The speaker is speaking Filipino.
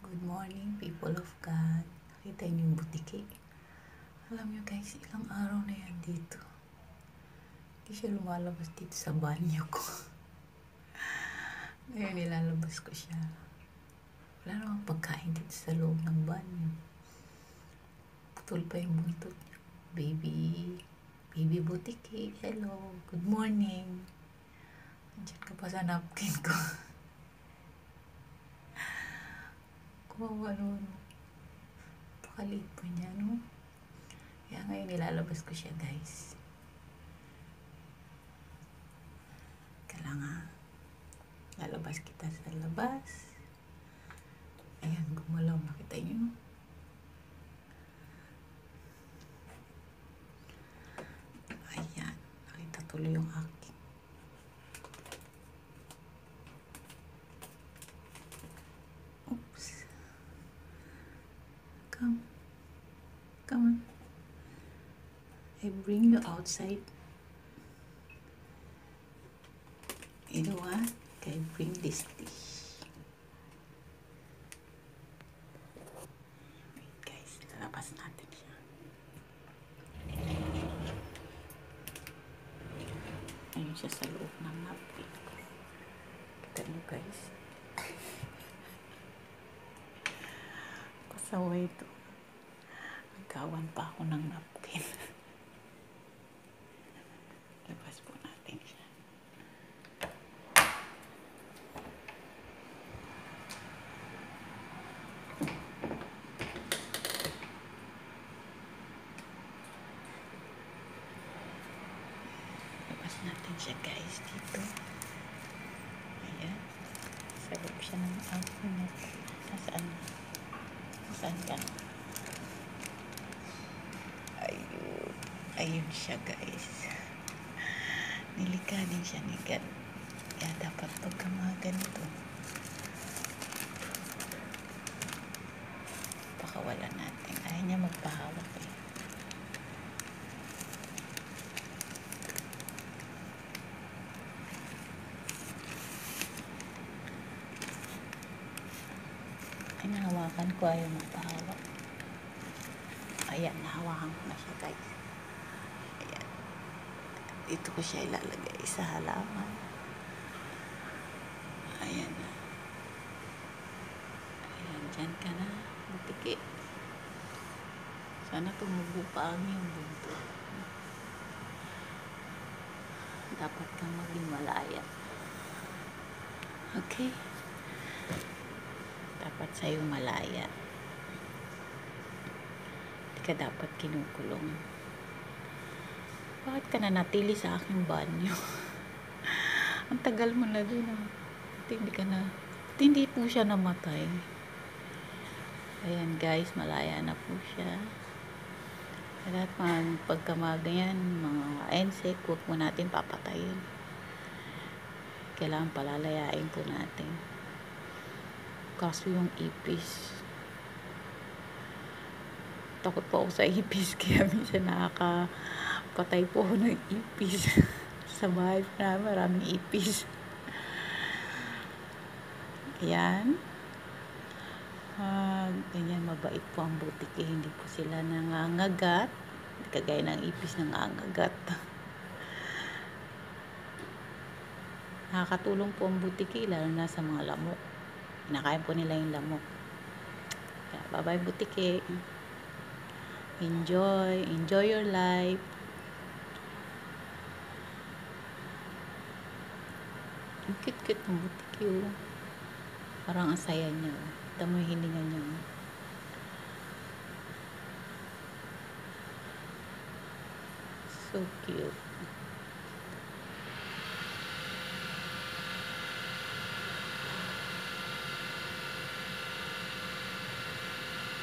Good morning, people of God. Nakita niyo yung butiki. Alam niyo guys, ilang araw na yan dito. Hindi siya lumalabas dito sa banyo ko. Ngayon nilalabas ko siya. Wala namang pagkain dito sa loob ng banyo. Putol pa yung buntot niya. Baby butiki. Hello, good morning. Nandiyan ka pa sa napkin ko. Kawawa no. Pakaliit pa niya, no? Kaya ngayon nilalabas ko siya, guys. Kailangan lalabas kita sa labas. Ayan, gumalaw. Makita niyo? Ayan. Nakita tuloy yung akin. Oops. Come on. I bring you outside. You know what? I bring this dish. Wait guys, lalabas natin siya. Ayun siya sa loob ng napkin ko. Kita niyo guys. Pasaway ito. Nagkawan pa ako ng napkin. Labas po natin siya. Labas natin siya guys dito. Ayan. Sa loob siya ng napkin na. Nasaan? Nasaan ka? Ayun siya guys. Nilikanin siya ni God. Kaya dapat pagka mga ganito, pakawalan natin. Ayaw niya magpahawak eh. Ay, nahawakan ko. Ayaw magpahawak. Ayan, nahawakan ko na siya guys. Dito ko siya ilalagay sa halaman. Ayan na. Ayan, dyan ka na. Butiki. Sana tumubo pa ang iyong buntot. Dapat kang maging malaya. Okay? Dapat sa'yo malaya. Hindi ka dapat kinukulong. Bakit ka na natili sa aking banyo? Ang tagal mo na dun ah. Hindi po siya namatay. Ayan guys, malaya na po siya. Lahat pagkamaga yan, mga insect, huwag po natin papatayin. Kailangan palalayain po natin. Kaso yung ipis. Takot po ako sa ipis, kaya minsan nakakapatay po ako ng ipis. Sa bahay na maraming ipis. Ayan. Ganyan, mabait po ang butiki. Hindi po sila nangangagat. Kagaya ng ipis nangangagat. Nakakatulong po ang butiki, lalo na sa mga lamok. Kinakain po nila yung lamok. Kaya, bye-bye butiki. Enjoy your life. Ang cute-cute ng butiki oh. Parang ang saya niya oh. Ito mo yung hininga niya oh. So cute.